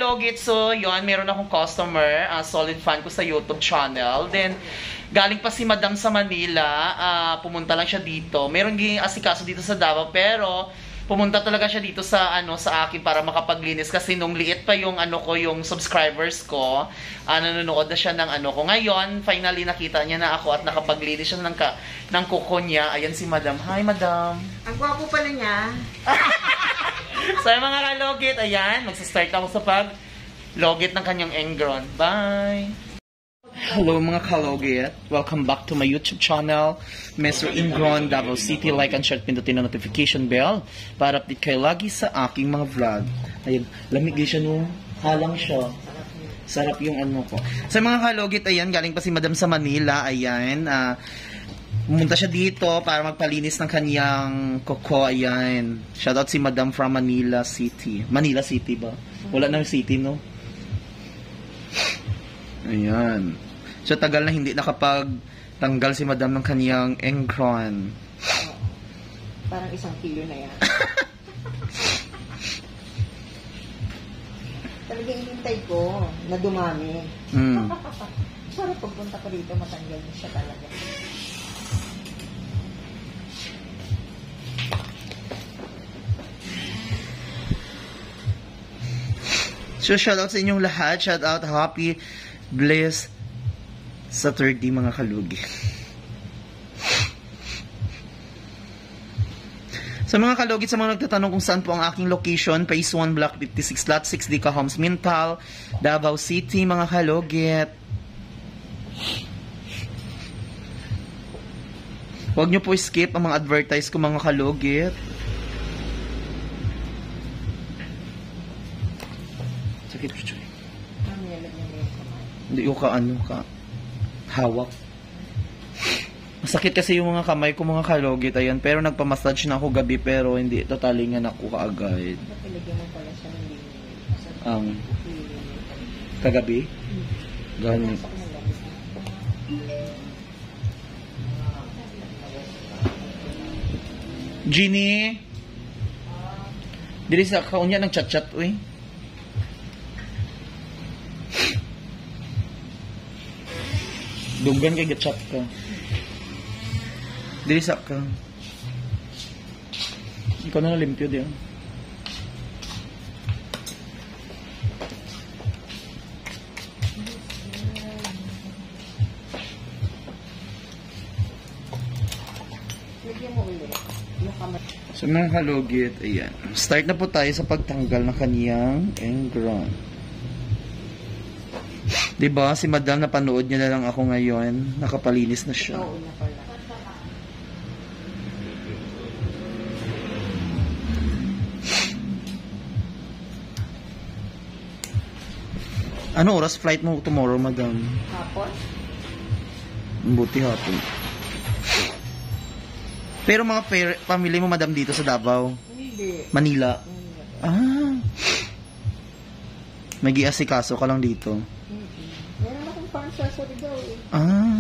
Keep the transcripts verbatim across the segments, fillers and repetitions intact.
kalugit, so yun, meron akong customer, uh, solid fan ko sa YouTube channel. Then, galing pa si Madam sa Manila, uh, pumunta lang siya dito. Meron ging asikaso dito sa Davao, pero pumunta talaga siya dito sa ano sa akin para makapaglinis kasi nung liit pa yung ano ko, yung subscribers ko, uh, nanonood na siya ng ano ko. Ngayon, finally nakita niya na ako at nakapaglinis siya ng, ka, ng kuko niya. Ayan si Madam. Hi, Madam. Ang gwapo pala niya. So, yung mga kalugit, ayan, magsistart ako sa pag-logit ng kanyang Ingrown. Bye! Hello mga kalugit. Welcome back to my YouTube channel, MR.Ingrown, Davao City. Like and share, pindutin ang notification bell para update kayo lagi sa aking mga vlog. Ayan, lamig din siya no. Halang siya. Sarap yung ano ko. Sa mga kalugit, ayan, galing pa si Madam sa Manila. Ayan, ah, uh, pumunta siya dito para magpalinis ng kanyang koko. Ayan. Shoutout si Madam from Manila City. Manila City ba? Wala na yung city, no? Ayan. So, tagal na hindi nakapagtanggal si Madam ng kanyang Ingrown. Oh, parang isang kilo na yan. Talaga inintay ko na dumami. Mm. Para pagpunta ko dito, matanggal niya siya talaga. So, shoutout sa inyong lahat. Shoutout, happy, blessed Saturday, mga kalugi. Sa mga kalugit, sa mga nagtatanong kung saan po ang aking location, Phase one, Block fifty-six, Lot six, Deca Homes, Mintal, Davao City, mga kalugit. Huwag nyo po skip ang mga advertise ko, mga kalugit. Sakit po siya. Hindi ko ka ano ka hawak. Masakit kasi yung mga kamay ko, mga kalugit. Ayan, pero nagpa-massage na ako gabi pero hindi tatalingan ako kaagad. Napilagyan mo pala siya ng limit. Ang kagabi? Ganun. Genie? Dili sa kaunya ng chat-chat, uy. Dunggan kay gatchat ka. Dili sa ka. Ikaw na nalimpyo diyan. So mga kalugit, ayan. Start na po tayo sa pagtanggal ng kaniyang Ingrown. Diba, si Madam napanood niya na lang ako ngayon. Nakapalinis na siya. Oo na pala. Ano oras flight mo tomorrow, Madam? Hapon? Buti hapon. Pero mga family mo, Madam, dito sa Davao? Hindi. Manila? Hindi. Ah. May giasikaso ka lang dito? Meron akong farm sa Ladrido eh. Ah.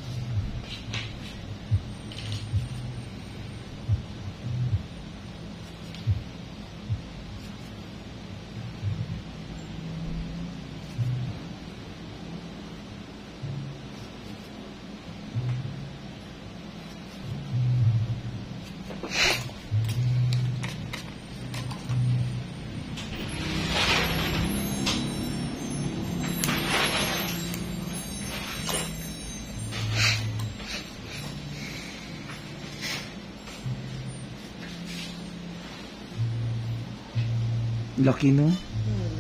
Laki, no? Hmm.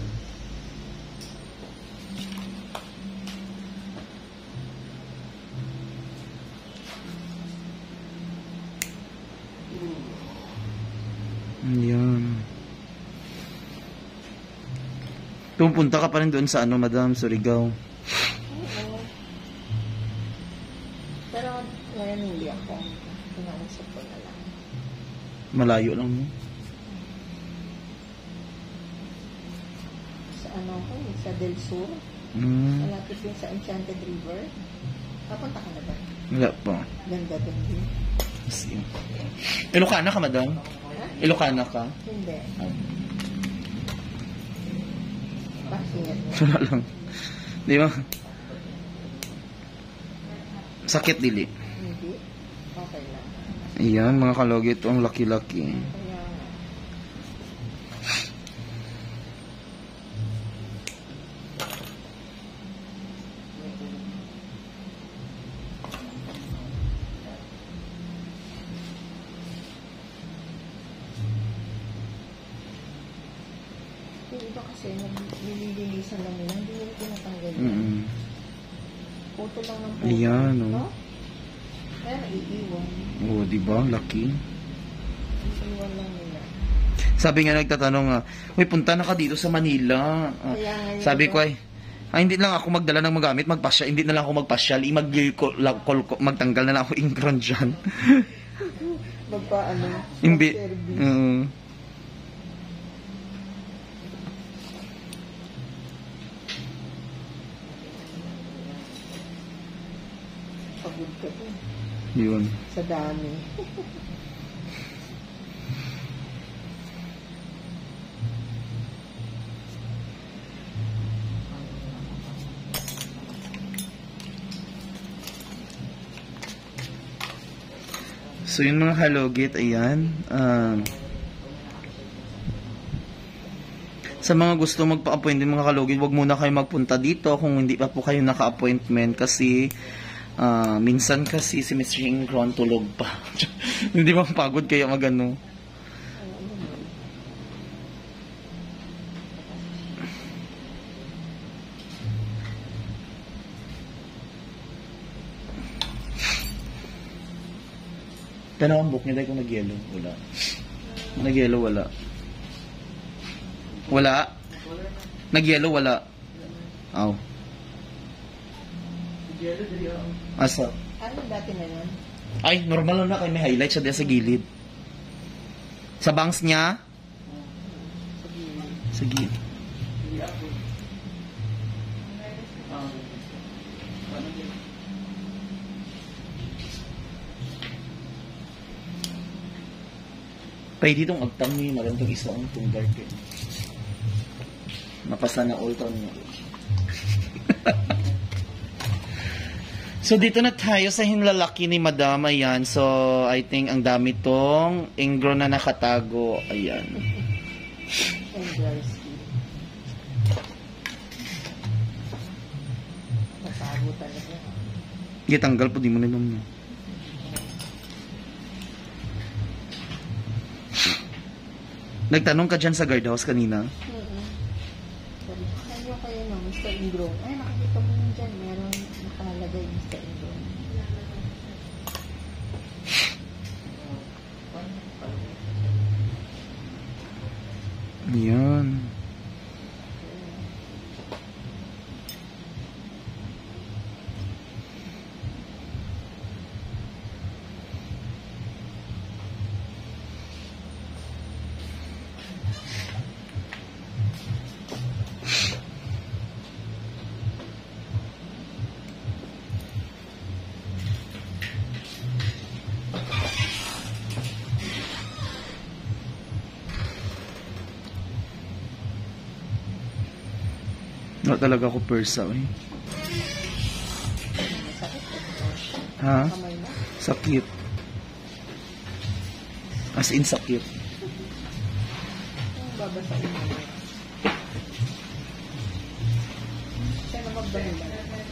Ayan. Pupunta ka pa rin doon sa ano, Madam, Surigao. Oo. Pero ngayon hindi ako. Pinausap ko na lang. Malayo lang, no? Ano ko, sa Del Sur. Mm. Malapit yun sa Enchanted River. Papunta ka na ba? Wala pa. Ganda din din. Ilocana ka, Madam? Ha? Ilocana ka? Hindi. Ah. Ingat mo. Wala lang. Di ba? Sakit dili. Hindi. Okay lang. Ayan, mga kalugit. Ang laki-laki. Kaya, yung iba kasi, nililinisan lang nila, hindi nila tinatanggal yan. Mm -mm. Puto lang ng puto. Ayan, oh. No? Kaya naiiwan. Oo, di ba? Laki. Naiiwan lang nila. Sabi nga nagtatanong nga, uy, punta na ka dito sa Manila. Ah, Kaya nga yun, sabi no? ko ay, ay, hindi lang ako magdala ng magamit, magpasya, hindi na lang ako magpasyal, mag, magtanggal na lang ako Ingrown dyan. Magpa, ano, Imbi, service. uh, Pagod ka po. yun. Sa dami. So yun mga kalugit, ayan. Um, sa mga gusto magpa-appoint din mga kalugit, wag muna kayo magpunta dito kung hindi pa po kayo naka-appointment kasi uh, minsan kasi si Mister Ingrown tulog pa. Hindi ba pagod kaya magano? Pero ang book niya dahil kung nag-yellow, wala. Nag-yellow, wala. Wala? Nag-yellow, wala. Aw. Asa? Ano dati na yun? Ay, normal lang na kayo. May highlight siya dyan sa gilid. Sa bangs niya? Sa gilid. Pay ditong agtang ni marantong isa ang tunggar ko. Napasa na all town niya. So dito na tayo sa hinlalaki ni Madam. Ayan. So I think ang dami tong Ingrown na nakatago. Ayan. And dry skin. Natago talaga. Gitanggal po di mo ninom niya. Nagtanong ka dyan sa guardhouse kanina? Mm-hmm. Sabi ko, saan kayo no, Mister Ingrown? Ay, nakikita mo yun dyan. Meron nakalagay Mister Ingrown. Ayan. Wala talaga ako persa eh. Masakit ko. Ha? Kamay na. Sakit. As in sakit. Ang babasain mo. Siya na magbanila.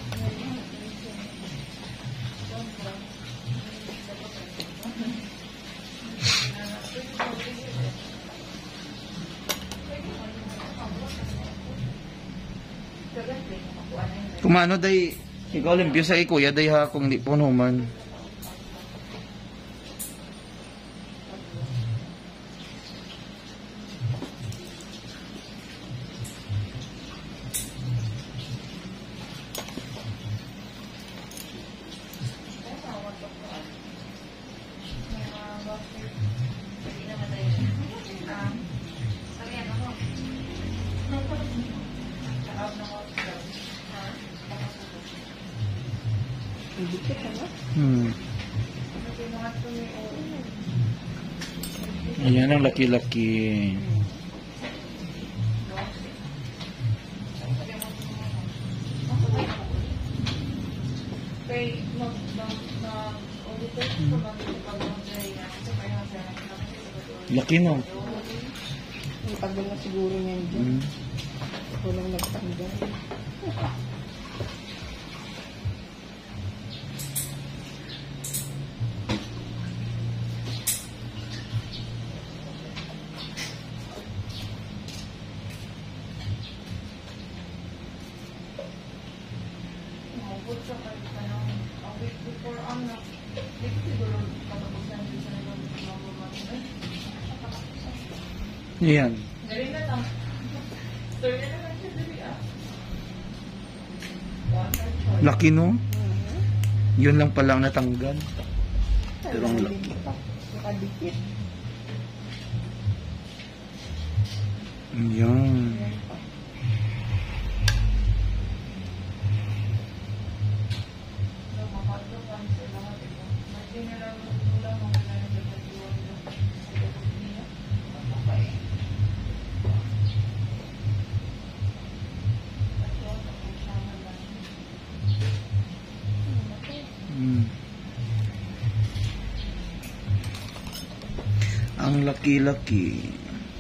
Kumano day, ikaw limpyo sa ikuya day ha kung di po naman. Dikit ano? Hmm. Ayan ang laki-laki. Laki no? Ang tagal na siguro niyan dyan. Mm. Walang nagtanggal. Yan. Laki no? Yun lang pala ang natanggal. Pero ang laki. Nakadikit. Yan. Mm. Ang laki-laki.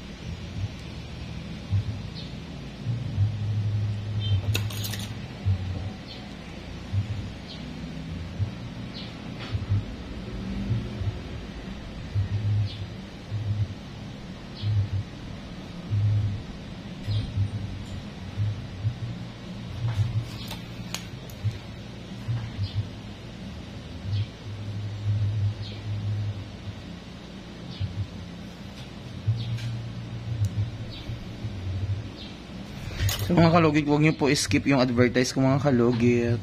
So mga kalugit, huwag niyo po skip yung advertise ko mga kalugit.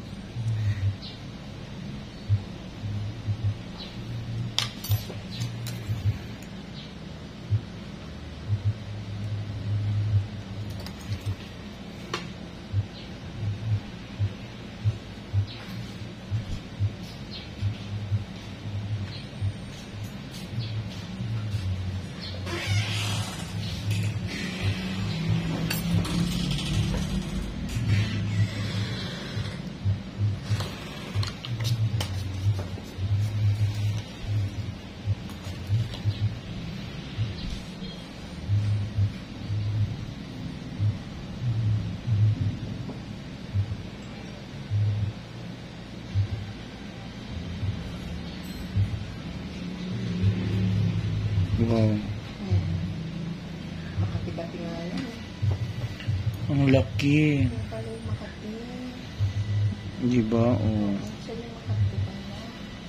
Wow. Hmm. Makati-bati nga yan. Ang laki. Yung pala yung Makati. Diba? Oh. Siya yung Makati pala.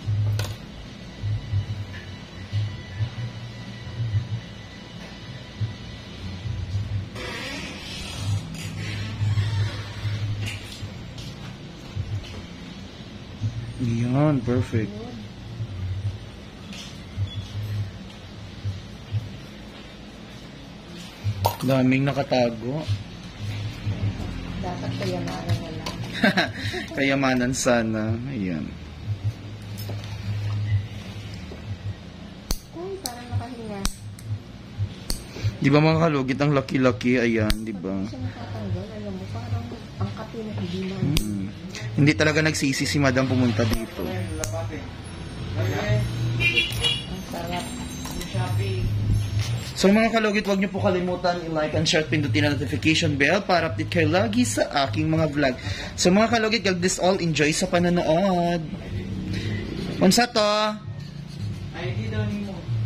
Yan, perfect. Yun. Daming nakatago. Dapat kayamanan na lang. Kayamanan sana. Ayan. Uy, parang nakahinga. Di ba mga kalugit, ang laki-laki? Ayan, di ba? Hindi siya nakatanggal. Alam mo, parang ang kape na hindi na. Mm. Hindi talaga nagsisi si madam pumunta dito. Ang sarap. So mga kalugit, huwag niyo po kalimutan i-like and share at pindutin ang notification bell para update kayo lagi sa aking mga vlog. So mga kalugit, God bless all. Enjoy sa panonood. Unsa to? I D daw ni mo.